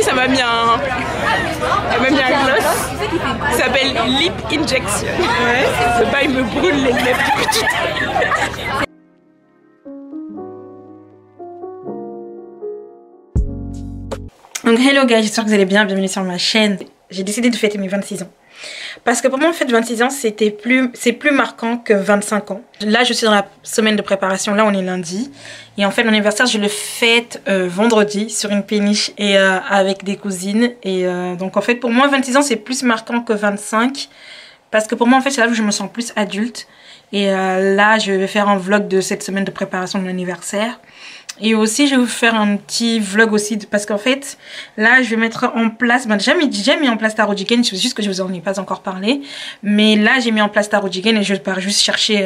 ça m'a mis un gloss. Ça s'appelle Lip Injection. Ouais. Ce bail me brûle les lèvres depuis tout à l'heure. Donc hello guys, j'espère que vous allez bien, bienvenue sur ma chaîne. J'ai décidé de fêter mes 26 ans. Parce que pour moi en fait 26 ans c'est plus marquant que 25 ans. Là je suis dans la semaine de préparation, là on est lundi. Et en fait mon anniversaire je le fête vendredi sur une péniche et avec des cousines. Et donc en fait pour moi 26 ans c'est plus marquant que 25. Parce que pour moi en fait c'est là où je me sens plus adulte. Et là je vais faire un vlog de cette semaine de préparation de l'anniversaire. Et aussi je vais vous faire un petit vlog aussi parce qu'en fait là je vais mettre en place, déjà mis en place Tarot Chicken, c'est juste que je vous en ai pas encore parlé. Mais là j'ai mis en place Tarot Chicken et je pars juste chercher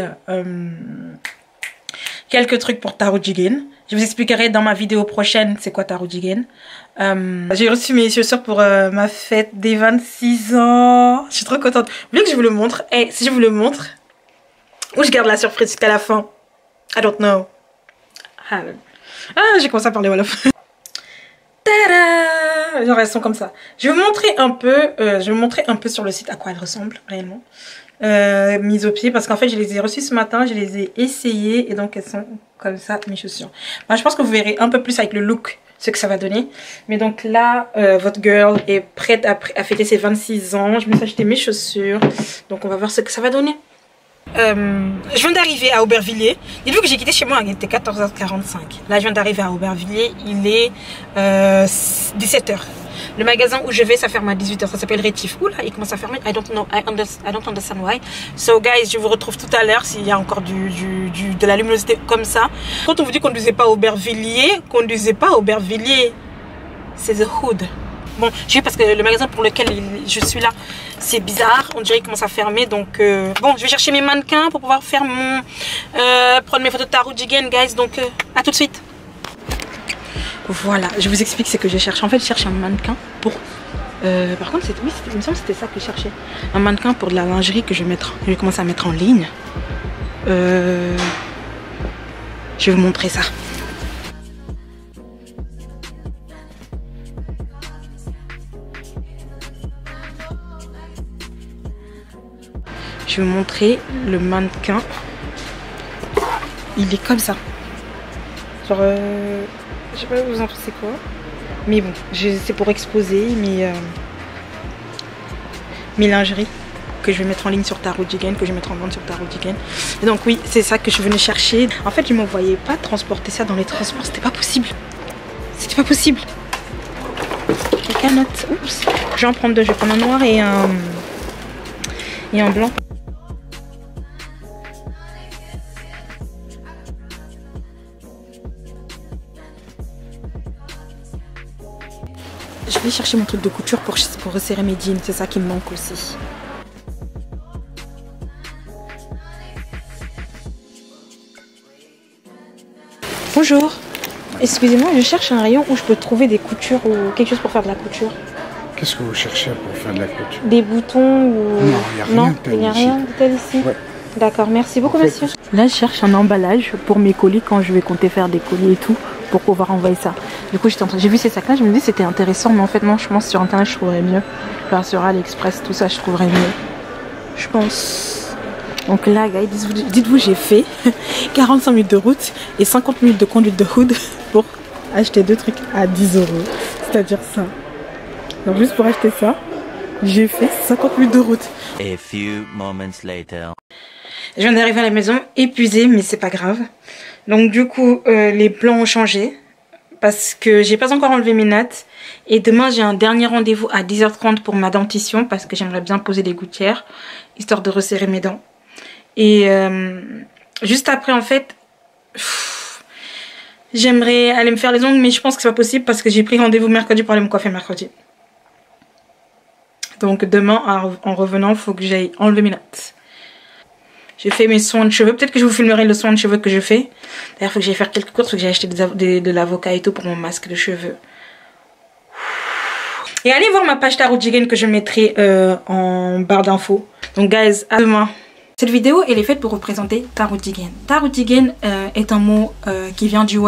quelques trucs pour Tarot Chicken. Je vous expliquerai dans ma vidéo prochaine c'est quoi Tarot Chicken. J'ai reçu mes chaussures pour ma fête des 26 ans. Je suis trop contente. Vous voulez que je vous le montre? Eh, si je vous le montre, ou je garde la surprise jusqu'à la fin? I don't know. Ah, j'ai commencé à parler wolof. Tada! Genre elles sont comme ça. Je vais vous montrer un peu sur le site à quoi elles ressemblent réellement. Mises au pied parce qu'en fait je les ai reçues ce matin, je les ai essayées et donc elles sont comme ça mes chaussures. Moi je pense que vous verrez un peu plus avec le look ce que ça va donner. Mais donc là votre girl est prête à fêter ses 26 ans. Je me suis acheté mes chaussures. Donc on va voir ce que ça va donner. Je viens d'arriver à Aubervilliers. Dites-vous que j'ai quitté chez moi, il était 14h45. Là je viens d'arriver à Aubervilliers, il est 17h. Le magasin où je vais ça ferme à 18h, ça s'appelle Rétif. Oula, il commence à fermer. I don't know, I don't understand why. So guys, je vous retrouve tout à l'heure s'il y a encore de la luminosité comme ça. Quand on vous dit qu'on ne conduisez pas à Aubervilliers, c'est the hood. Bon, je vais parce que le magasin pour lequel je suis là, c'est bizarre. On dirait qu'il commence à fermer. Donc, bon, je vais chercher mes mannequins pour pouvoir faire prendre mes photos de Tarot Chicken, guys. Donc, à tout de suite. Voilà, je vous explique ce que je cherche. En fait, je cherche un mannequin pour... par contre, oui, il me semble que c'était ça que je cherchais. Un mannequin pour de la lingerie que je vais commencer à mettre en ligne. Je vais vous montrer ça. Je vais vous montrer le mannequin. Il est comme ça. Genre, je sais pas vous en pensez quoi. Mais bon, c'est pour exposer mes lingeries que je vais mettre en ligne sur Tarot Chicken, que je vais mettre en vente sur Tarot Chicken. Et donc oui, c'est ça que je venais chercher. En fait, je ne me voyais pas transporter ça dans les transports. C'était pas possible. C'était pas possible. Quelqu'un note. Oups. Je vais en prendre deux. Je vais prendre un noir et un blanc. Je vais chercher mon truc de couture pour resserrer mes jeans, c'est ça qui me manque aussi. Bonjour, excusez-moi, je cherche un rayon où je peux trouver des coutures ou quelque chose pour faire de la couture. Qu'est-ce que vous cherchez pour faire de la couture? Des boutons ou... Non, il n'y a rien de tel ici. Ouais. D'accord, merci beaucoup monsieur. Là je cherche un emballage pour mes colis quand je vais compter faire des colis et tout. Pour pouvoir envoyer ça. Du coup j'ai vu ces sacs là, je me dis c'était intéressant, mais en fait non, je pense sur internet je trouverais mieux. Genre sur AliExpress, tout ça je trouverais mieux. Je pense. Donc là guys, dites-vous j'ai fait 45 minutes de route et 50 minutes de conduite de hood pour acheter deux trucs à 10 €. C'est-à-dire ça. Donc juste pour acheter ça, j'ai fait 50 minutes de route. A few moments later. Je viens d'arriver à la maison épuisée, mais c'est pas grave. Donc du coup, les plans ont changé parce que j'ai pas encore enlevé mes nattes. Et demain, j'ai un dernier rendez-vous à 10h30 pour ma dentition parce que j'aimerais bien poser des gouttières, histoire de resserrer mes dents. Et juste après, en fait, j'aimerais aller me faire les ongles, mais je pense que c'est pas possible parce que j'ai pris rendez-vous mercredi pour aller me coiffer mercredi. Donc demain, en revenant, il faut que j'aille enlever mes nattes. J'ai fait mes soins de cheveux. Peut-être que je vous filmerai le soin de cheveux que je fais. D'ailleurs, il faut que j'aille faire quelques courses. Il faut que j'aille acheter de l'avocat et tout pour mon masque de cheveux. Et allez voir ma page Tarot Chicken que je mettrai en barre d'infos. Donc, guys, à demain. Cette vidéo, elle est faite pour représenter Tarot Chicken. Tarot Chicken est un mot qui vient du Wolof.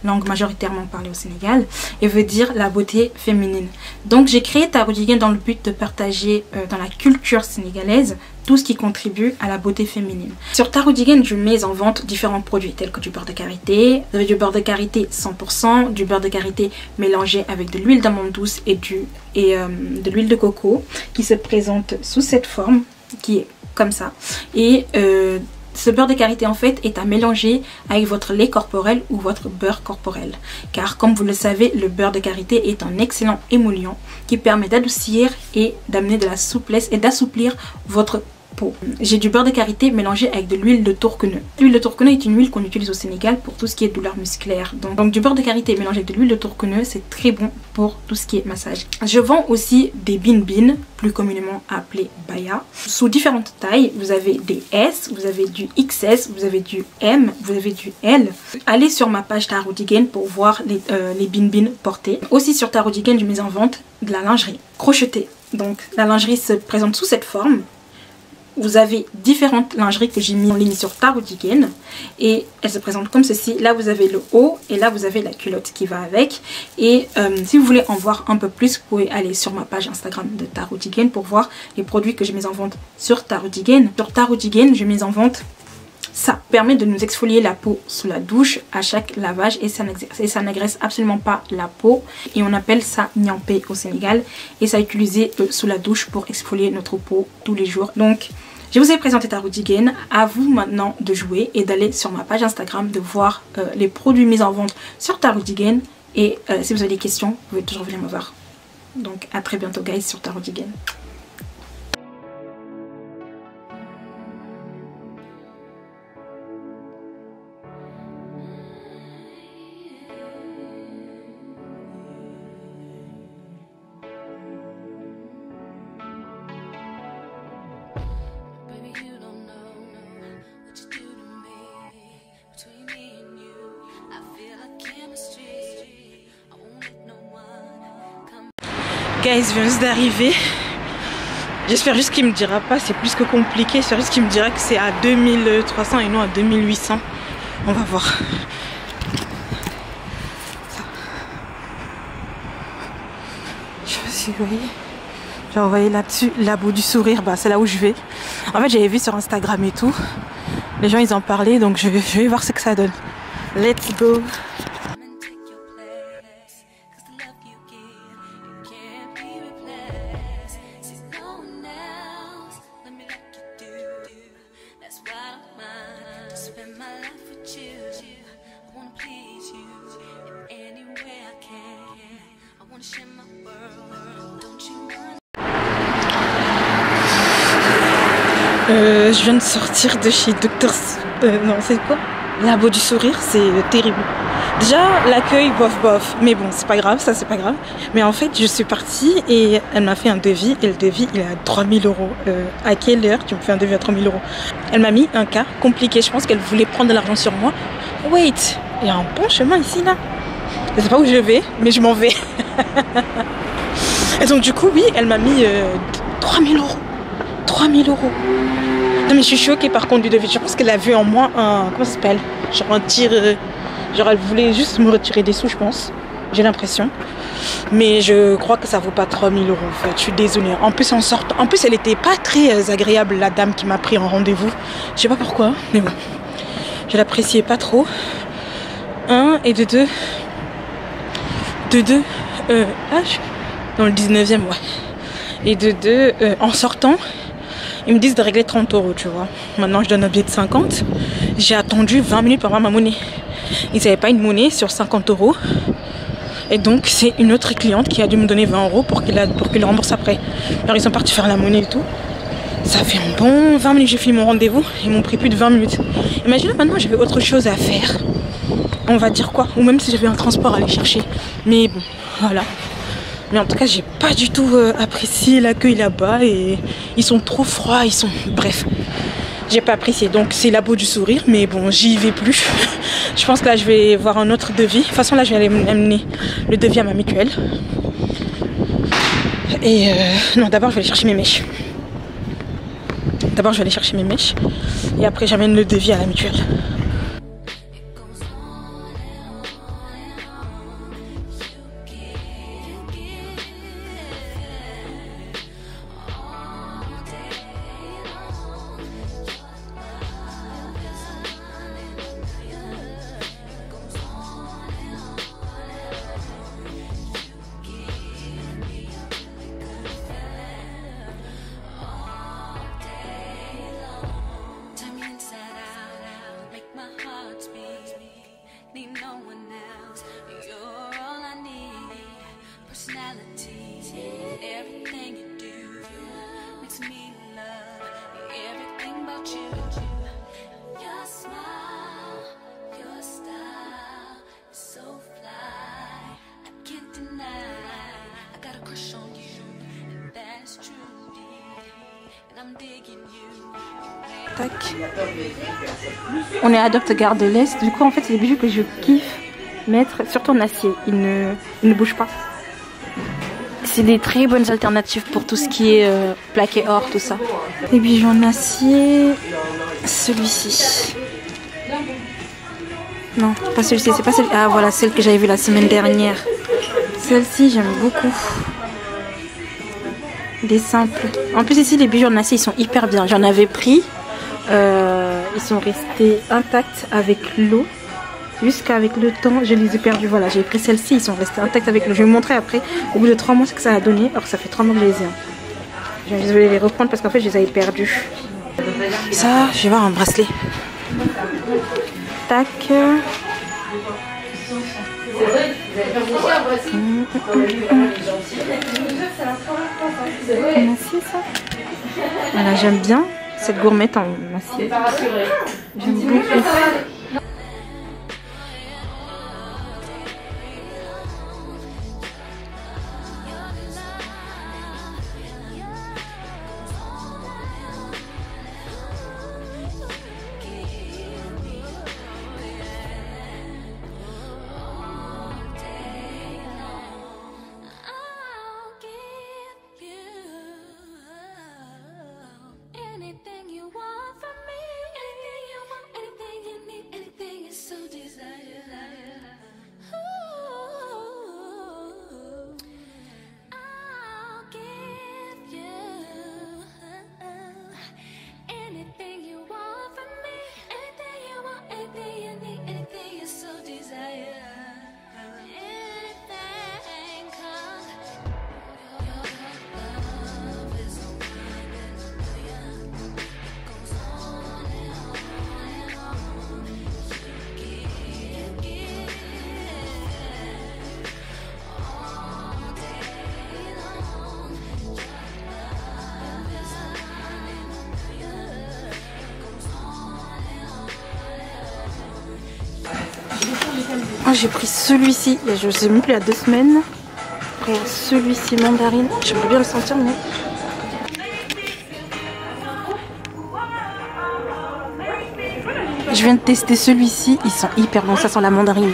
langue majoritairement parlée au Sénégal, et veut dire la beauté féminine. Donc j'ai créé Taroudjiguen dans le but de partager dans la culture sénégalaise tout ce qui contribue à la beauté féminine. Sur Taroudjiguen, je mets en vente différents produits tels que du beurre de karité. Vous avez du beurre de karité 100%, du beurre de karité mélangé avec de l'huile d'amande douce et de l'huile de coco qui se présente sous cette forme qui est comme ça. Et ce beurre de karité en fait est à mélanger avec votre lait corporel ou votre beurre corporel. Car comme vous le savez, le beurre de karité est un excellent émollient qui permet d'adoucir et d'amener de la souplesse et d'assouplir votre peau. J'ai du beurre de karité mélangé avec de l'huile de tourqueneux. L'huile de tourqueneux est une huile qu'on utilise au Sénégal pour tout ce qui est douleur musculaire. Donc du beurre de karité mélangé avec de l'huile de tourqueneux, c'est très bon pour tout ce qui est massage. Je vends aussi des bin, plus communément appelés baya, sous différentes tailles. Vous avez des S, vous avez du XS, vous avez du M, vous avez du L. Allez sur ma page Taroudjiguen pour voir les bin portés. Aussi sur Taroudjiguen, je mets en vente de la lingerie crochetée. Donc la lingerie se présente sous cette forme. Vous avez différentes lingeries que j'ai mis en ligne sur Taroudjiguen et elles se présentent comme ceci. Là vous avez le haut et là vous avez la culotte qui va avec. Et si vous voulez en voir un peu plus, vous pouvez aller sur ma page Instagram de Taroudjiguen pour voir les produits que je mets en vente sur Taroudjiguen. Sur Taroudjiguen, je mets en vente ça. Permet de nous exfolier la peau sous la douche à chaque lavage et ça n'agresse absolument pas la peau. Et on appelle ça gnampé au Sénégal. Et ça est utilisé sous la douche pour exfolier notre peau tous les jours. Donc je vous ai présenté Taroudjiguen, à vous maintenant de jouer et d'aller sur ma page Instagram, de voir les produits mis en vente sur Taroudjiguen. Et si vous avez des questions, vous pouvez toujours venir me voir. Donc à très bientôt guys sur Taroudjiguen. Guys, je viens juste d'arriver. J'espère juste qu'il me dira pas, c'est plus que compliqué. J'espère juste qu'il me dira que c'est à 2300 et non à 2800. On va voir. Je sais pas si vous voyez. J'ai envoyé là-dessus, Labo du sourire. Bah, c'est là où je vais. En fait, j'avais vu sur Instagram et tout. Les gens, ils en parlaient. Donc, je vais voir ce que ça donne. Let's go. Je viens de sortir de chez Docteur... non, c'est quoi? Labo du sourire, c'est terrible. Déjà, l'accueil, bof. Mais bon, c'est pas grave, ça c'est pas grave. Mais en fait, je suis partie et elle m'a fait un devis. Et le devis, il est à 3000 €. À quelle heure tu me fais un devis à 3000 €? Elle m'a mis un cas compliqué. Je pense qu'elle voulait prendre de l'argent sur moi. Wait, il y a un bon chemin ici, là. Je sais pas où je vais, mais je m'en vais. Et donc, du coup, oui, elle m'a mis 3000 €. 3000 €. Non mais je suis choquée par contre du devis. Je pense qu'elle a vu en moi un... Comment ça s'appelle? Genre un tir... genre elle voulait juste me retirer des sous je pense. J'ai l'impression. Mais je crois que ça vaut pas 3000 € en fait. Je suis désolée. En plus en sortant... En plus elle était pas très agréable la dame qui m'a pris en rendez-vous. Je sais pas pourquoi. Mais bon. Je l'appréciais pas trop. Un et de deux... dans le 19e ouais. Et de deux... en sortant... Ils me disent de régler 30 €, tu vois. Maintenant, je donne un billet de 50. J'ai attendu 20 minutes pour avoir ma monnaie. Ils n'avaient pas une monnaie sur 50 €. Et donc, c'est une autre cliente qui a dû me donner 20 € pour qu'il le rembourse après. Alors, ils sont partis faire la monnaie et tout. Ça fait un bon 20 minutes que j'ai fini mon rendez-vous. Ils m'ont pris plus de 20 minutes. Imaginez maintenant, j'avais autre chose à faire. On va dire quoi? Ou même si j'avais un transport à aller chercher. Mais bon, voilà. Mais en tout cas, j'ai pas du tout apprécié l'accueil là-bas et ils sont trop froids, ils sont... Bref, j'ai pas apprécié. Donc c'est Labo du sourire, mais bon, j'y vais plus. Je pense que là, je vais voir un autre devis. De toute façon, là, je vais aller amener le devis à ma mutuelle. Et non, d'abord, je vais aller chercher mes mèches. D'abord, je vais aller chercher mes mèches. Et après, j'amène le devis à la mutuelle. Tac. On est à Adopt Gare de l'Est. Du coup, en fait, c'est des bijoux que je kiffe mettre, surtout en acier. Ils ne bougent pas. C'est des très bonnes alternatives pour tout ce qui est plaqué or, tout ça. Les bijoux en acier. Celui-ci. Non, pas celui-ci. C'est pas celui. Ah voilà, celle que j'avais vue la semaine dernière. Celle-ci, j'aime beaucoup. Des simples. En plus ici, les bijoux en acier, ils sont hyper bien. J'en avais pris. Ils sont restés intacts avec l'eau. Jusqu'avec le temps, je les ai perdus. Voilà, j'ai pris celle-ci, ils sont restés intacts avec l'eau. Je vais vous montrer après, au bout de 3 mois, ce que ça a donné. Alors que ça fait 3 mois que je les ai. Je vais les reprendre parce qu'en fait, je les avais perdus. Ça, je vais voir un bracelet. Tac. En acier, ça. Voilà, j'aime bien cette gourmette en acier. J'aime beaucoup. Ah, j'ai pris celui-ci, je sais même plus, il y a 2 semaines. Après celui-ci mandarine, j'aimerais bien le sentir mais... Je viens de tester celui-ci, ils sont hyper bons, ça sent la mandarine.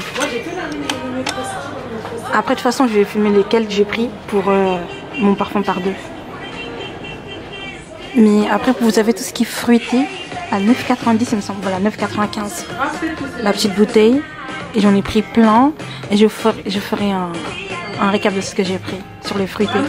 Après de toute façon je vais filmer lesquels que j'ai pris pour mon parfum par 2. Mais après vous avez tout ce qui est fruité à 9,90 il me semble, voilà 9,95 la petite bouteille. Et j'en ai pris plein et je ferai un récap de ce que j'ai pris sur les fruités.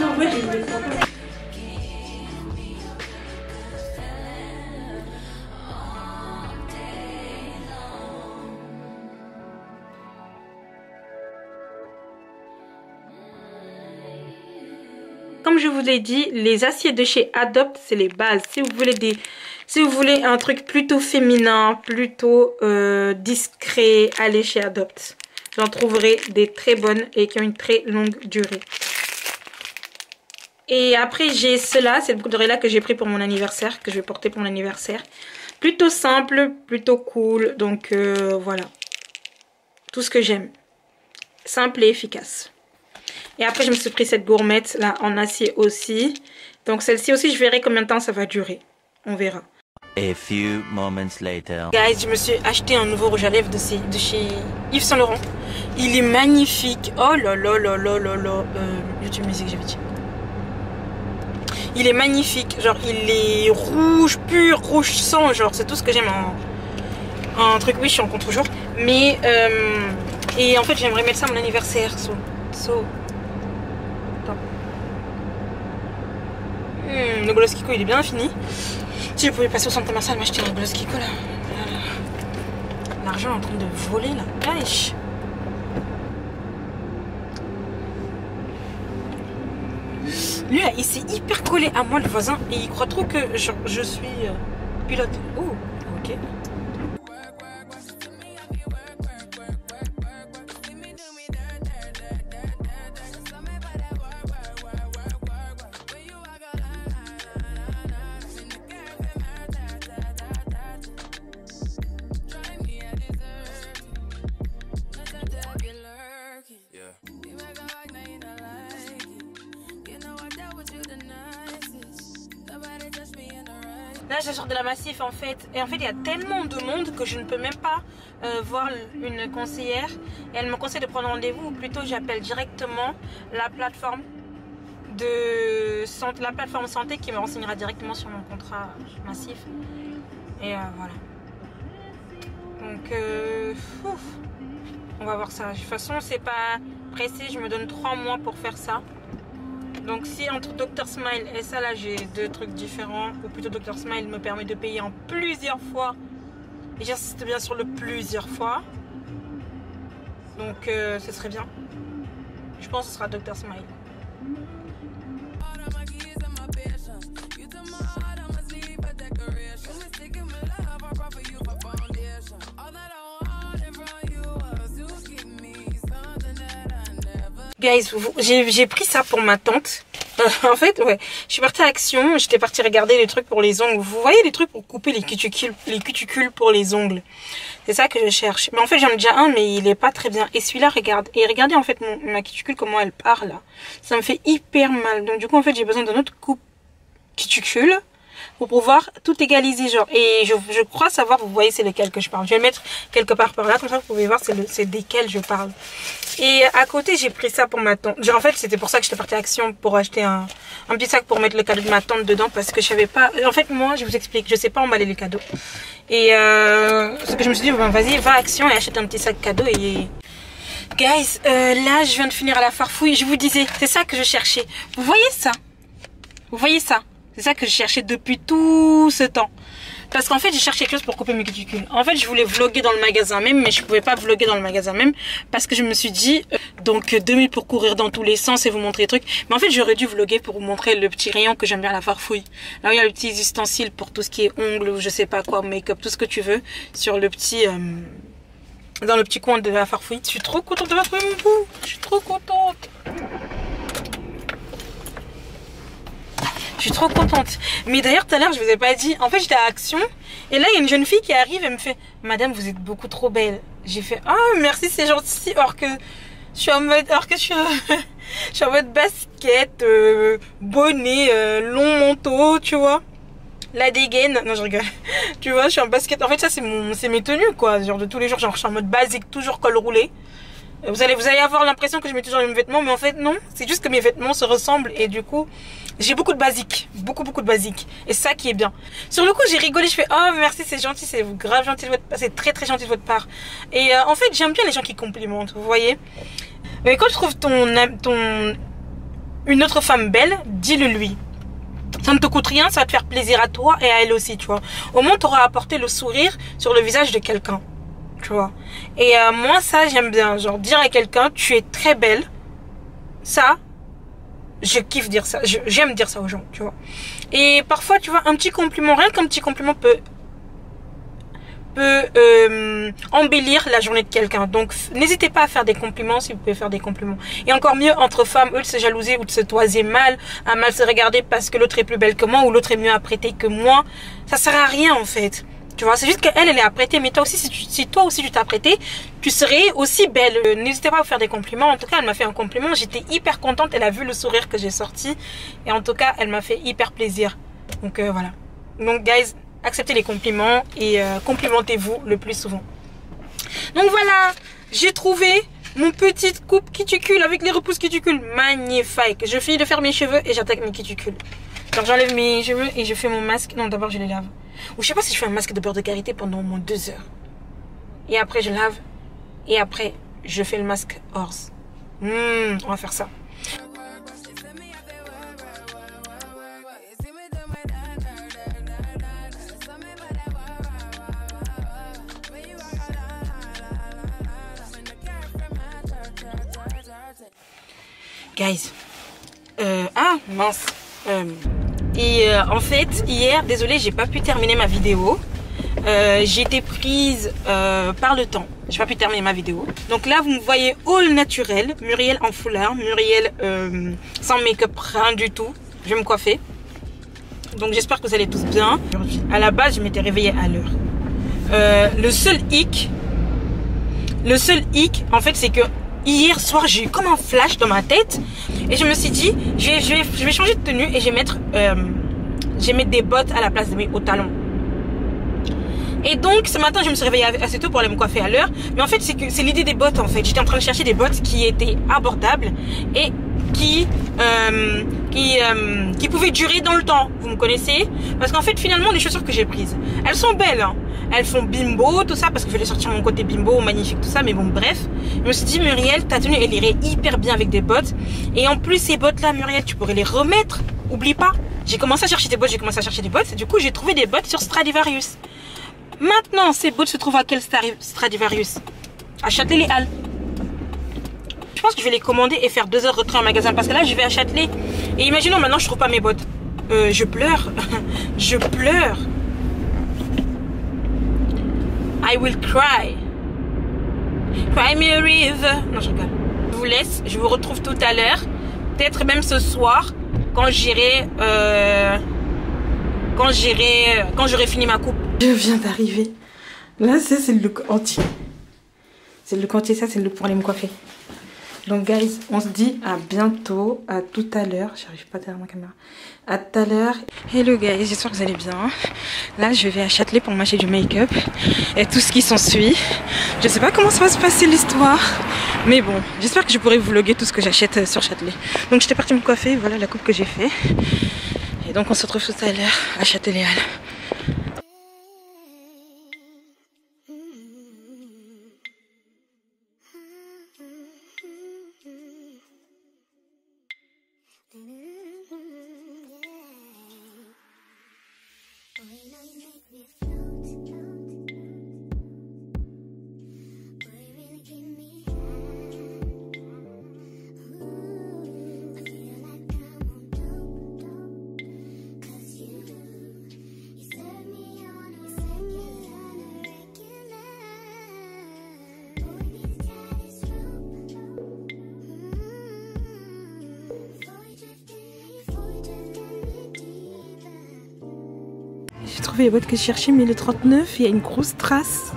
Comme je vous l'ai dit, les aciers de chez Adopt, c'est les bases. Si vous voulez un truc plutôt féminin, plutôt discret, allez chez Adopt. J'en trouverai des très bonnes et qui ont une très longue durée. Et après j'ai cela, c'est le boucle d'oreille là que j'ai pris pour mon anniversaire, que je vais porter pour mon anniversaire. Plutôt simple, plutôt cool, donc voilà. Tout ce que j'aime. Simple et efficace. Et après je me suis pris cette gourmette là en acier aussi. Donc celle-ci aussi je verrai combien de temps ça va durer. On verra. A few moments later. Guys, je me suis acheté un nouveau rouge à lèvres de chez Yves Saint Laurent. Il est magnifique. Oh là là là là là là. YouTube Music, j'avais dit. Il est magnifique. Genre, il est rouge pur, rouge sang. Genre, c'est tout ce que j'aime en truc. Oui, je suis en contre-jour. Mais, et en fait, j'aimerais mettre ça à mon anniversaire. Le Gloss Kiko, il est bien fini. Si je pouvais passer au centre commercial m'acheter un Gloss Kiko là. L'argent est en train de voler là. Wesh. Lui là, il s'est hyper collé à moi le voisin et il croit trop que je suis pilote. Oh, ok. Là, je sors de la Massif en fait. Et en fait, il y a tellement de monde que je ne peux même pas voir une conseillère. Et elle me conseille de prendre rendez-vous. Ou plutôt, j'appelle directement la plateforme santé qui me renseignera directement sur mon contrat Massif. Et voilà. Donc, on va voir ça. De toute façon, c'est pas pressé. Je me donne 3 mois pour faire ça. Donc si entre Dr Smile et ça là j'ai 2 trucs différents, ou plutôt Dr Smile me permet de payer en plusieurs fois, et j'insiste bien sur le plusieurs fois, donc ce serait bien. Je pense que ce sera Dr Smile. Guys, j'ai pris ça pour ma tante. En fait, ouais, je suis partie à Action, j'étais partie regarder les trucs pour les ongles. Vous voyez les trucs pour couper les cuticules pour les ongles. C'est ça que je cherche. Mais en fait, j'en ai déjà un, mais il est pas très bien. Et celui-là, regarde. Et regardez en fait ma cuticule, comment elle part là. Ça me fait hyper mal. Donc du coup, en fait, j'ai besoin d'un autre coupe cuticule pour pouvoir tout égaliser, genre. Et je crois savoir, vous voyez, c'est lequel que je parle. Je vais le mettre quelque part par là, comme ça vous pouvez voir c'est desquels je parle. Et à côté, j'ai pris ça pour ma tante. Genre, en fait, c'était pour ça que j'étais partie à Action pour acheter un petit sac pour mettre le cadeau de ma tante dedans, parce que je savais pas. En fait, moi, je vous explique, je sais pas emballer les cadeaux. Et ce que je me suis dit, ben, vas-y, va à Action et achète un petit sac cadeau. Et guys, là, je viens de finir à la farfouille. Je vous disais, c'est ça que je cherchais. Vous voyez ça? Vous voyez ça? C'est ça que je cherchais depuis tout ce temps. Parce qu'en fait, j'ai cherché quelque chose pour couper mes cuticules. En fait, je voulais vlogger dans le magasin même, mais je pouvais pas vlogger dans le magasin même. Parce que je me suis dit, donc 2 minutes pour courir dans tous les sens et vous montrer les trucs. Mais en fait, j'aurais dû vlogger pour vous montrer le petit rayon que j'aime bien à la farfouille. Là où il y a les petits ustensiles pour tout ce qui est ongles ou je sais pas quoi, make-up, tout ce que tu veux. Sur le petit... dans le petit coin de la farfouille. Je suis trop contente de la trouver, mon bout. Je suis trop contente. Je suis trop contente. Mais d'ailleurs, tout à l'heure, je vous ai pas dit. En fait, j'étais à Action. Et là, il y a une jeune fille qui arrive et me fait: Madame, vous êtes beaucoup trop belle. J'ai fait: oh, merci, c'est gentil. Or que je suis en mode, je suis en mode basket, bonnet, long manteau, tu vois. La dégaine. Non, je rigole. Tu vois, je suis en basket. En fait, ça, c'est mes tenues, quoi. Genre de tous les jours, genre, je suis en mode basique, toujours col roulé. Vous allez avoir l'impression que je mets toujours les mêmes vêtements, mais en fait non, c'est juste que mes vêtements se ressemblent et du coup j'ai beaucoup de basiques, beaucoup de basiques, et c'est ça qui est bien. Sur le coup j'ai rigolé, je fais: oh merci, c'est gentil, c'est grave gentil de votre part, c'est très gentil de votre part. Et en fait j'aime bien les gens qui complimentent, vous voyez. Mais quand je trouve une autre femme belle, dis-le lui. Ça ne te coûte rien, ça va te faire plaisir à toi et à elle aussi, tu vois. Au moins tu auras apporté le sourire sur le visage de quelqu'un. Tu vois. Et moi ça j'aime bien, genre dire à quelqu'un: tu es très belle. Ça je kiffe dire ça, j'aime dire ça aux gens, tu vois. Et parfois tu vois, un petit compliment, rien qu'un petit compliment peut embellir la journée de quelqu'un. Donc n'hésitez pas à faire des compliments si vous pouvez faire des compliments. Et encore mieux entre femmes, eux de se jalouser ou de se toiser mal, à mal se regarder parce que l'autre est plus belle que moi ou l'autre est mieux apprêtée que moi, ça sert à rien en fait. Tu vois, c'est juste qu'elle est apprêtée, mais toi aussi, si toi aussi tu t'apprêtais, tu serais aussi belle. N'hésitez pas à vous faire des compliments. En tout cas, elle m'a fait un compliment. J'étais hyper contente. Elle a vu le sourire que j'ai sorti. Et en tout cas, elle m'a fait hyper plaisir. Donc voilà. Donc, guys, acceptez les compliments et complimentez-vous le plus souvent. Donc voilà, j'ai trouvé mon petit coupe cuticule avec les repousses cuticules. Magnifique. Je finis de faire mes cheveux et j'attaque mes cuticules. Donc j'enlève mes cheveux et je fais mon masque. Non, d'abord je les lave. Ou je sais pas si je fais un masque de beurre de karité pendant au moins 2 heures. Et après je lave. Et après je fais le masque Horse. On va faire ça. Guys. Ah mince. En fait hier, désolée, j'ai pas pu terminer ma vidéo. J'ai été prise par le temps. J'ai pas pu terminer ma vidéo. Donc là vous me voyez all naturel. Muriel en foulard, Muriel sans make-up, rien du tout. Je vais me coiffer. Donc j'espère que vous allez tous bien. À la base je m'étais réveillée à l'heure. Le seul hic en fait c'est que hier soir j'ai eu comme un flash dans ma tête. Et je me suis dit je vais changer de tenue et je vais mettre j'ai mis des bottes à la place de mes hauts talons. Et donc ce matin je me suis réveillée assez tôt pour aller me coiffer à l'heure. Mais en fait c'est l'idée des bottes en fait. J'étais en train de chercher des bottes qui étaient abordables et qui pouvaient durer dans le temps. Vous me connaissez? Parce qu'en fait finalement les chaussures que j'ai prises, elles sont belles hein. Elles font bimbo, tout ça, parce que je voulais sortir mon côté bimbo, magnifique, tout ça. Mais bon, bref. Je me suis dit, Muriel, ta tenue, elle irait hyper bien avec des bottes. Et en plus, ces bottes-là, Muriel, tu pourrais les remettre. Oublie pas. J'ai commencé à chercher des bottes, Et du coup, j'ai trouvé des bottes sur Stradivarius. Maintenant, ces bottes se trouvent à quel Stradivarius? À Châtelet-les-Halles. Je pense que je vais les commander et faire 2 heures de retrait en magasin. Parce que là, je vais à Châtelet. Et imaginons, maintenant, je trouve pas mes bottes. Je pleure. Je pleure. I will cry. Cry me a river. Non, je rigole. Je vous laisse. Je vous retrouve tout à l'heure. Peut-être même ce soir. Quand j'aurai fini ma coupe. Je viens d'arriver. Là, c'est le look entier. C'est le look entier. Ça, c'est le look pour aller me coiffer. Donc, guys, on se dit à bientôt. À tout à l'heure. J'arrive pas derrière ma caméra. À tout à l'heure. Hello, guys. J'espère que vous allez bien. Là, je vais à Châtelet pour m'acheter du make-up. Et tout ce qui s'ensuit. Je sais pas comment ça va se passer l'histoire. Mais bon, j'espère que je pourrai vous vlogger tout ce que j'achète sur Châtelet. Donc, j'étais partie me coiffer. Voilà la coupe que j'ai fait. Et donc, on se retrouve tout à l'heure à Châtelet-les-Halles. J'ai trouvé les boîtes que je cherchais, mais le 39, il y a une grosse trace.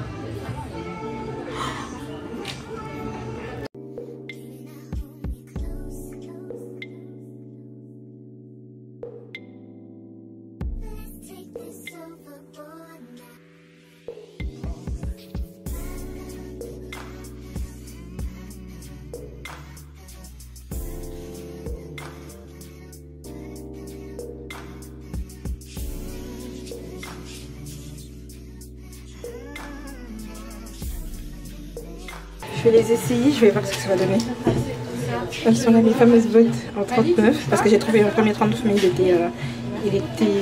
Je vais les essayer, je vais voir ce que ça va donner. Elles sont là, les fameuses bottes en 39, parce que j'ai trouvé un premier 39, mais il était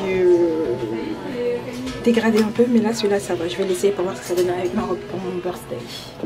dégradé un peu, mais là celui-là ça va. Je vais l'essayer pour voir ce que ça donne avec ma robe pour mon birthday.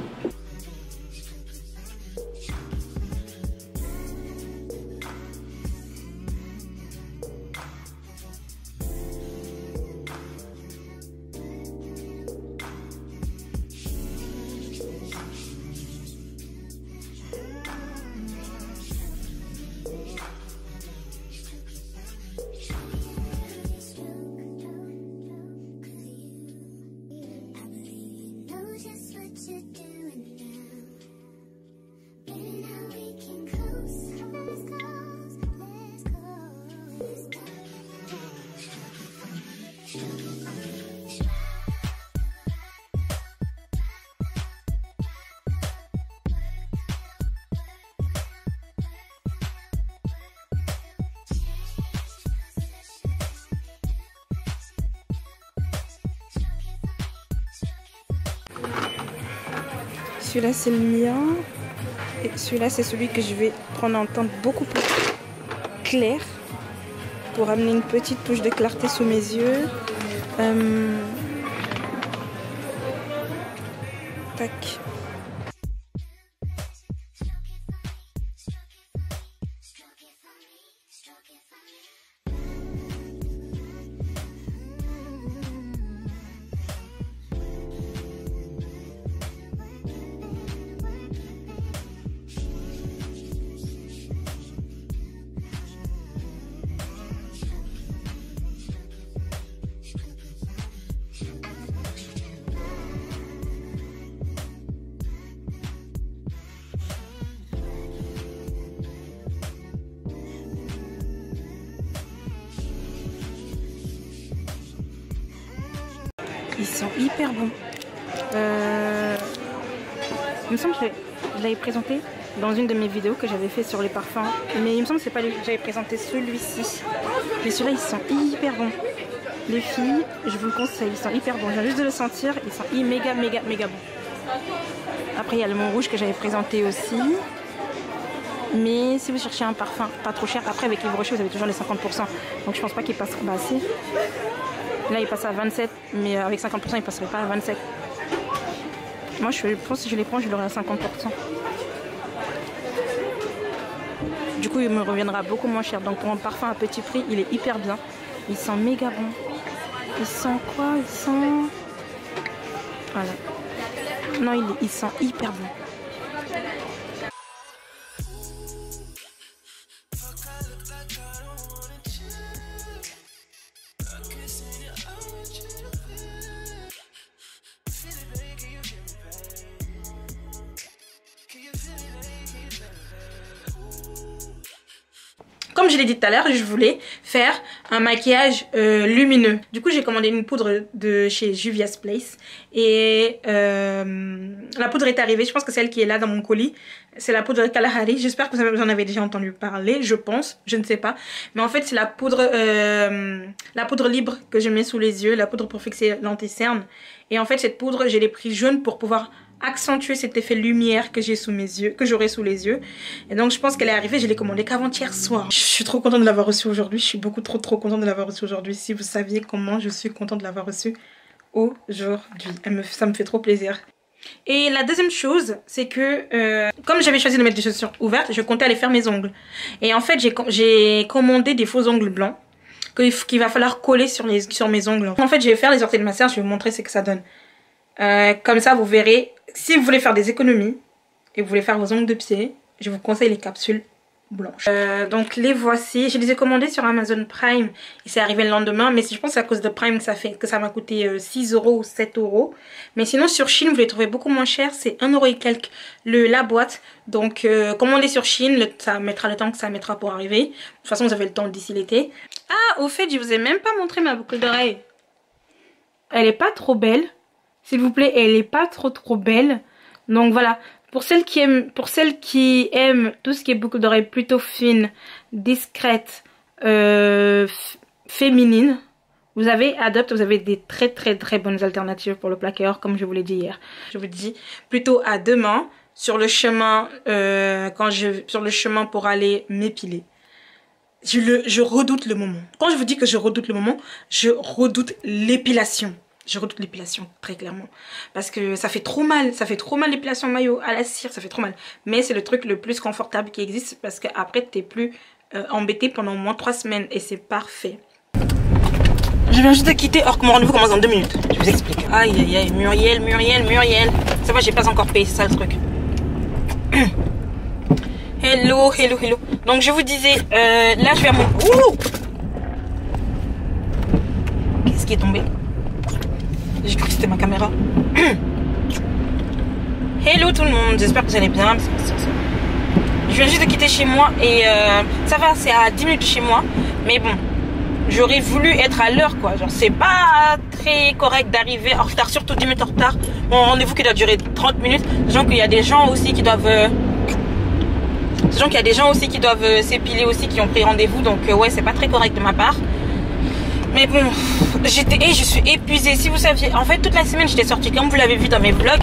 Celui-là c'est le mien et celui-là c'est celui que je vais prendre en teinte beaucoup plus clair pour amener une petite touche de clarté sous mes yeux. Tac. Ils sont hyper bons. Il me semble que je l'avais présenté dans une de mes vidéos que j'avais fait sur les parfums. Mais il me semble que c'est pas lui que j'avais présenté, celui-ci. Mais ceux-là, ils sont hyper bons. Les filles, je vous le conseille, ils sont hyper bons. Je viens juste de le sentir, ils sont méga bons. Après, il y a le Mont Rouge que j'avais présenté aussi. Mais si vous cherchez un parfum pas trop cher, après avec Yves Rocher, vous avez toujours les 50%. Donc je pense pas qu'il passera. Bah si. Là, il passe à 27, mais avec 50%, il passerait pas à 27. Moi, je pense que si je les prends, je l'aurai à 50%. Du coup, il me reviendra beaucoup moins cher. Donc pour un parfum à petit prix, il est hyper bien. Ils sont méga bons. Ils sont quoi? Ils sont... Voilà. Non, ils sont hyper bons. Comme je l'ai dit tout à l'heure, je voulais faire un maquillage lumineux. Du coup, j'ai commandé une poudre de chez Juvia's Place. Et la poudre est arrivée. Je pense que c'est elle qui est là dans mon colis. C'est la poudre Kalahari. J'espère que vous en avez déjà entendu parler. Je pense. Je ne sais pas. Mais en fait, c'est la poudre libre que je mets sous les yeux. La poudre pour fixer l'anti-cerne. Et en fait, cette poudre, je l'ai prise jaune pour pouvoir accentuer cet effet lumière que j'ai sous mes yeux, que j'aurai sous les yeux. Et donc je pense qu'elle est arrivée, je l'ai commandée qu'avant-hier soir. Je suis trop contente de l'avoir reçue aujourd'hui. Je suis beaucoup trop contente de l'avoir reçue aujourd'hui. Si vous saviez comment je suis contente de l'avoir reçue aujourd'hui. Ça me fait trop plaisir. Et la deuxième chose, c'est que comme j'avais choisi de mettre des chaussures ouvertes, je comptais aller faire mes ongles. Et en fait, j'ai commandé des faux ongles blancs qu'il va falloir coller sur mes ongles. En fait, je vais faire les orteils de massage, je vais vous montrer ce que ça donne. Comme ça, vous verrez. Si vous voulez faire des économies et vous voulez faire vos ongles de pied, je vous conseille les capsules blanches. Donc les voici. Je les ai commandées sur Amazon Prime et c'est arrivé le lendemain. Mais je pense que c'est à cause de Prime que ça m'a coûté 6 € ou 7 €. Mais sinon sur Shein, vous les trouvez beaucoup moins cher. C'est 1 € et quelques la boîte. Donc commandez sur Shein, ça mettra le temps que ça mettra pour arriver. De toute façon, vous avez le temps d'ici l'été. Ah, au fait, je vous ai même pas montré ma boucle d'oreille. Elle est pas trop belle. S'il vous plaît, elle est pas trop belle. Donc voilà, pour celles qui aiment tout ce qui est boucle d'oreille plutôt fine, discrète, féminine, vous avez des très bonnes alternatives pour le plaqueur, comme je vous l'ai dit hier. Je vous dis plutôt à demain sur le chemin pour aller m'épiler. Je redoute le moment. Quand je vous dis que je redoute le moment, je redoute l'épilation. Je redoute l'épilation, très clairement. Parce que ça fait trop mal. Ça fait trop mal l'épilation maillot à la cire. Ça fait trop mal. Mais c'est le truc le plus confortable qui existe. Parce qu'après, t'es plus embêté pendant au moins 3 semaines. Et c'est parfait. Je viens juste de quitter. Or que mon rendez-vous commence dans 2 minutes. Je vous explique. Aïe, aïe, aïe. Muriel. Ça va, j'ai pas encore payé. C'est ça le truc. Hello. Donc, je vous disais. Là, je vais à mon... Ouh! Qu'est-ce qui est tombé? J'ai cru que c'était ma caméra. Hello tout le monde, j'espère que vous allez bien. Je viens juste de quitter chez moi et ça va, c'est à 10 minutes de chez moi. Mais bon, j'aurais voulu être à l'heure quoi. Genre c'est pas très correct d'arriver en retard, surtout 10 minutes en retard. Mon rendez-vous qui doit durer 30 minutes. Sachant qu'il y a des gens aussi qui doivent... s'épiler aussi, qui ont pris rendez-vous. Donc ouais, c'est pas très correct de ma part. Mais bon, je suis épuisée. Si vous saviez, en fait toute la semaine j'étais sortie comme vous l'avez vu dans mes vlogs.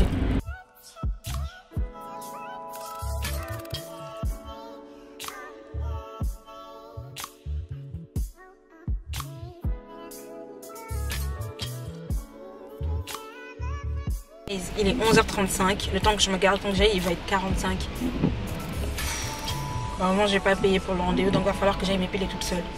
Il est 11h35, le temps que je me garde, donc il va être 45. Normalement j'ai pas payé pour le rendez-vous, donc il va falloir que j'aille m'épiler toute seule.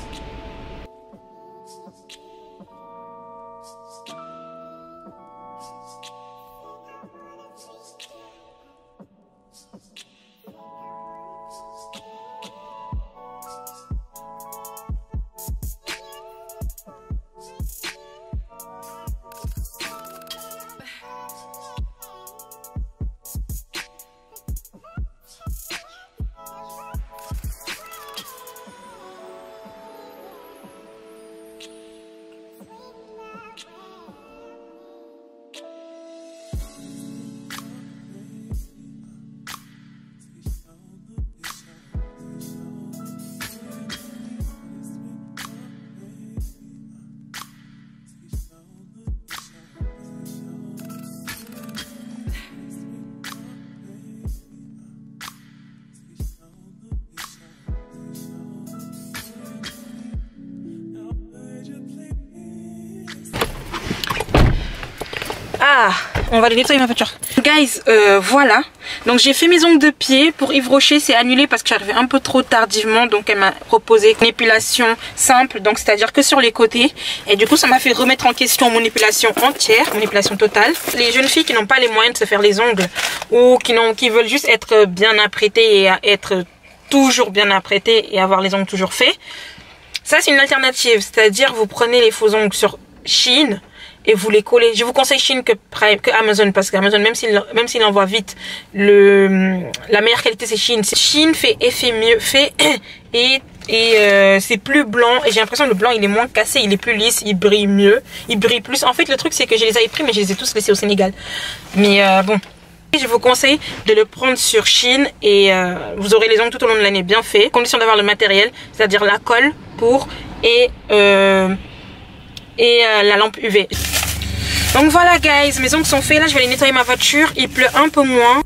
Ah, on va aller nettoyer ma voiture. Guys, voilà. Donc j'ai fait mes ongles de pied. Pour Yves Rocher, c'est annulé parce que j'arrivais un peu trop tardivement. Donc elle m'a proposé une épilation simple. Donc c'est-à-dire que sur les côtés. Et du coup, ça m'a fait remettre en question mon épilation entière, mon épilation totale. Les jeunes filles qui n'ont pas les moyens de se faire les ongles ou qui veulent juste être bien apprêtées et être toujours bien apprêtées et avoir les ongles toujours faits. Ça, c'est une alternative. C'est-à-dire, vous prenez les faux ongles sur Shein et vous les collez. Je vous conseille Shein que Amazon, parce qu'Amazon, même s'il envoie vite, la meilleure qualité c'est Shein. Shein fait effet mieux fait et c'est plus blanc, et j'ai l'impression que le blanc il est moins cassé, il est plus lisse, il brille mieux, il brille plus. En fait, le truc c'est que je les avais pris mais je les ai tous laissés au Sénégal. Mais bon, je vous conseille de le prendre sur Shein et vous aurez les ongles tout au long de l'année bien faits. Condition d'avoir le matériel, c'est-à-dire la colle pour et la lampe UV. Donc voilà guys, mes ongles sont faits. Là je vais aller nettoyer ma voiture. Il pleut un peu moins.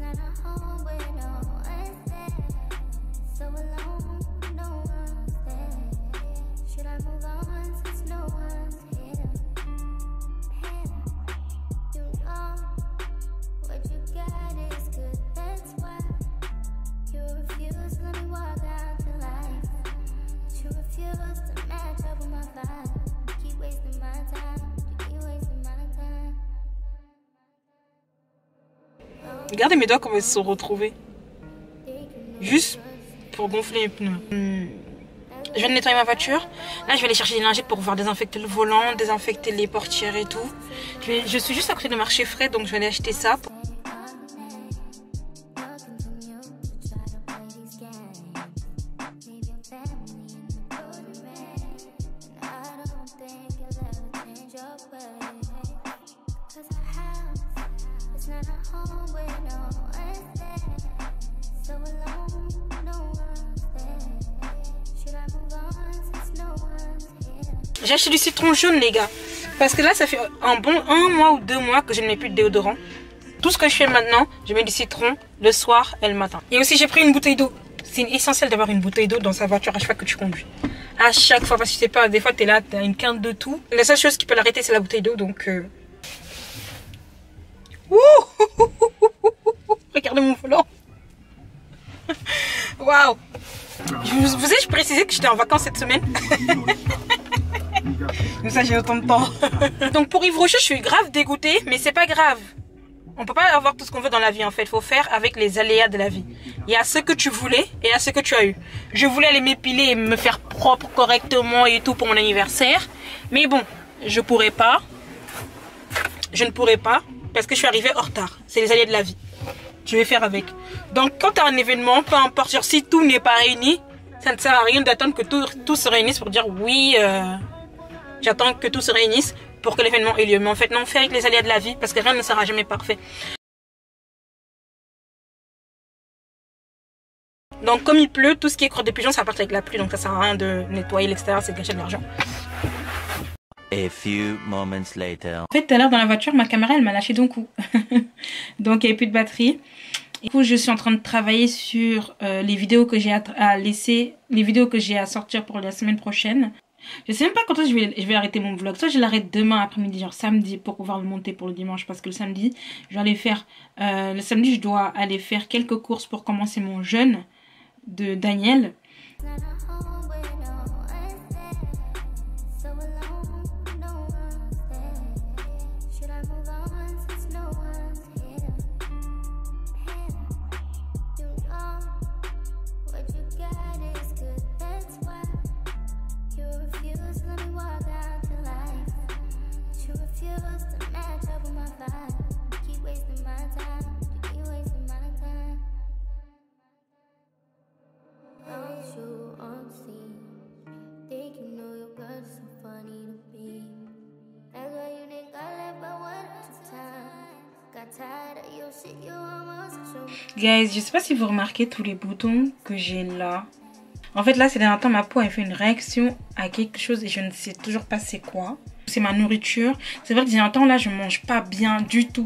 Regardez mes doigts comment ils se sont retrouvés. Juste pour gonfler les pneus. Je viens de nettoyer ma voiture. Là, je vais aller chercher des lingettes pour pouvoir désinfecter le volant, désinfecter les portières et tout. Je suis juste à côté de marché frais, donc je vais aller acheter ça. J'ai acheté du citron jaune les gars, parce que là ça fait un bon 1 mois ou 2 mois que je ne mets plus de déodorant. Tout ce que je fais maintenant, je mets du citron le soir et le matin. Et aussi j'ai pris une bouteille d'eau. C'est essentiel d'avoir une bouteille d'eau dans sa voiture à chaque fois que tu conduis. À chaque fois, parce que tu sais pas, des fois tu es là, tu as une quinte de tout. La seule chose qui peut l'arrêter c'est la bouteille d'eau, donc... Regardez mon volant. Waouh. Vous ai-je précisé que j'étais en vacances cette semaine? Mais ça j'ai autant de temps. Donc pour Yves Rocher je suis grave dégoûtée, mais c'est pas grave. On peut pas avoir tout ce qu'on veut dans la vie en fait. Il faut faire avec les aléas de la vie. Il y a ce que tu voulais et il y a ce que tu as eu. Je voulais aller m'épiler et me faire propre correctement et tout pour mon anniversaire. Mais bon, je pourrais pas. Je ne pourrais pas parce que je suis arrivée en retard. C'est les aléas de la vie. Je vais faire avec. Donc quand tu as un événement, peu importe, genre, si tout n'est pas réuni, ça ne sert à rien d'attendre que tout se réunisse pour dire oui, j'attends que tout se réunisse pour que l'événement ait lieu. Mais en fait, non, fais avec les aléas de la vie parce que rien ne sera jamais parfait. Donc comme il pleut, tout ce qui est crotte de pigeon, ça part avec la pluie. Donc ça sert à rien de nettoyer l'extérieur, c'est gâcher de l'argent. A few moments later. En fait, tout à l'heure dans la voiture, ma caméra, elle m'a lâché d'un coup. Donc il n'y avait plus de batterie. Du coup, je suis en train de travailler sur les vidéos que j'ai à laisser, les vidéos que j'ai à sortir pour la semaine prochaine. Je sais même pas quand je vais arrêter mon vlog. Soit je l'arrête demain après-midi, genre samedi, pour pouvoir le monter pour le dimanche. Parce que le samedi, je vais aller faire... le samedi, je dois aller faire quelques courses pour commencer mon jeûne de Daniel. Guys, je sais pas si vous remarquez tous les boutons que j'ai là. En fait là ces derniers temps ma peau a fait une réaction à quelque chose et je ne sais toujours pas c'est quoi. C'est ma nourriture. C'est vrai que ces derniers temps là je mange pas bien du tout.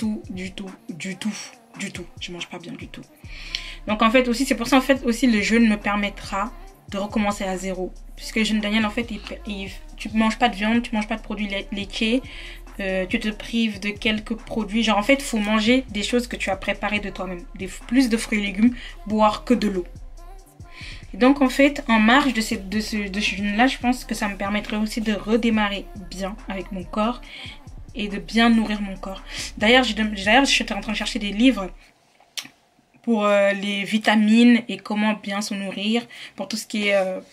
Je mange pas bien du tout. Donc en fait aussi c'est pour ça en fait aussi le jeûne me permettra de recommencer à zéro. Puisque le jeûne Daniel en fait tu manges pas de viande, tu manges pas de produits laitiers, tu te prives de quelques produits. Genre en fait, il faut manger des choses que tu as préparées de toi-même. Plus de fruits et légumes, boire que de l'eau. Et donc en fait, en marge de ce jeûne-là, je pense que ça me permettrait aussi de redémarrer bien avec mon corps et de bien nourrir mon corps. D'ailleurs, je suis en train de chercher des livres pour les vitamines et comment bien se nourrir, pour tout ce qui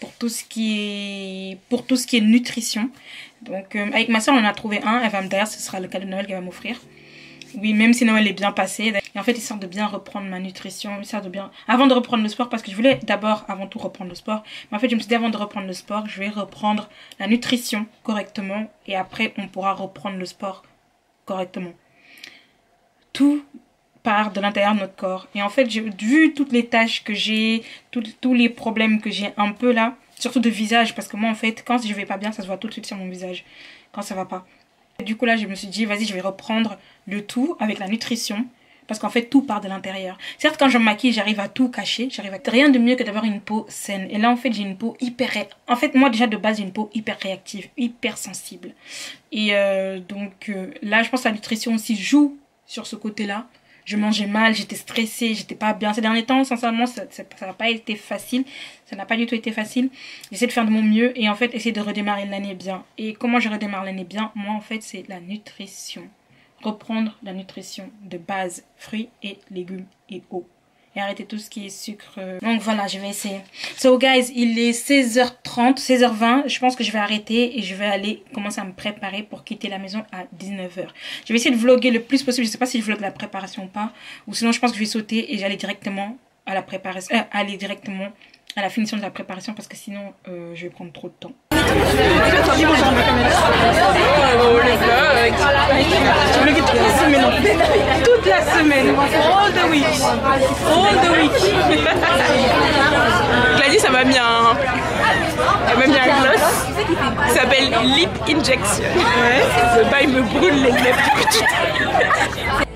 est nutrition. Donc avec ma soeur on en a trouvé un, d'ailleurs ce sera le cadeau de Noël qu'elle va m'offrir. Oui, même si Noël est bien passé. Et en fait, histoire de bien reprendre ma nutrition, histoire de bien... Avant de reprendre le sport, parce que je voulais d'abord, avant tout, reprendre le sport. Mais en fait, je me suis dit, avant de reprendre le sport, je vais reprendre la nutrition correctement. Et après, on pourra reprendre le sport correctement. Tout part de l'intérieur de notre corps. Et en fait, vu toutes les tâches que j'ai, tous les problèmes que j'ai un peu là, surtout de visage, parce que moi, en fait, quand je vais pas bien, ça se voit tout de suite sur mon visage, quand ça va pas. Du coup là je me suis dit vas-y je vais reprendre le tout avec la nutrition parce qu'en fait tout part de l'intérieur. Certes quand je me maquille j'arrive à tout cacher, rien de mieux que d'avoir une peau saine. Et là en fait j'ai une peau en fait moi déjà de base j'ai une peau hyper réactive, hyper sensible. Et donc là je pense que la nutrition aussi joue sur ce côté là. Je mangeais mal, j'étais stressée, j'étais pas bien. Ces derniers temps, sincèrement, ça n'a pas été facile. Ça n'a pas du tout été facile. J'essaie de faire de mon mieux et en fait, essayer de redémarrer l'année bien. Et comment je redémarre l'année bien? Moi, en fait, c'est la nutrition. Reprendre la nutrition de base, fruits et légumes et eau. Et arrêter tout ce qui est sucre. Donc voilà, je vais essayer. So guys, il est 16h30, 16h20. Je pense que je vais arrêter et je vais aller commencer à me préparer pour quitter la maison à 19h. Je vais essayer de vlogger le plus possible. Je sais pas si je vlog la préparation ou pas. Ou sinon, je pense que je vais sauter et j'allais directement à la préparation. Aller directement à la finition de la préparation parce que sinon, je vais prendre trop de temps. Toute la semaine, all the week. Gladys, ça m'a mis un gloss qui s'appelle Lip Injection. Ouais. Il me brûle les lèvres.